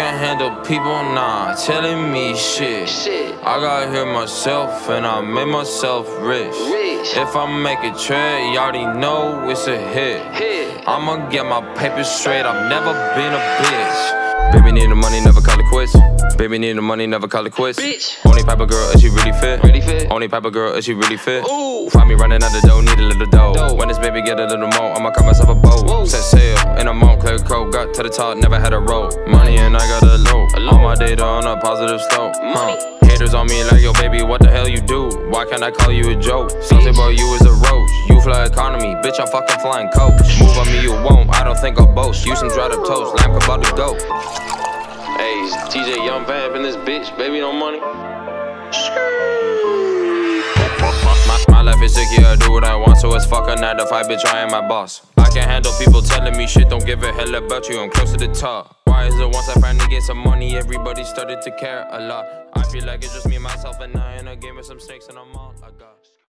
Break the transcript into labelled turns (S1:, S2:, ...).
S1: can handle people, nah, telling me shit. I got here myself and I made myself rich. If I make a trade, you already know it's a hit. I'ma get my papers straight, I've never been a bitch. Baby need the money, never call it quits. Baby need the money, never call it quits. Only type of girl, is she really fit? Only type of girl, is she really fit? Find me running out the dough, need a little dough. When this baby get a little more, I'ma call myself a boat. Set sail in a Montclair coat, got to the top, never had a roll. Money and I got a low. All my data on a positive slope. Haters on me like, yo baby, what the hell you do? Why can't I call you a joke? Something about you is a roach. You fly economy, bitch, I'm fucking flying coach. Move on me, you won't, I don't think I'll boast. You some dried up toast, lamb about to go. Hey, it's TJ Young Vamp in this bitch, baby, no money. My life is sick, yeah, I do what I want, so it's fuck a 9 to 5, bitch, I am my boss. I can't handle people telling me shit, don't give a hell about you, I'm close to the top. Why is it once I finally get some money, everybody started to care a lot? I feel like it's just me, myself, and I in a game with some snakes, and I'm all I got.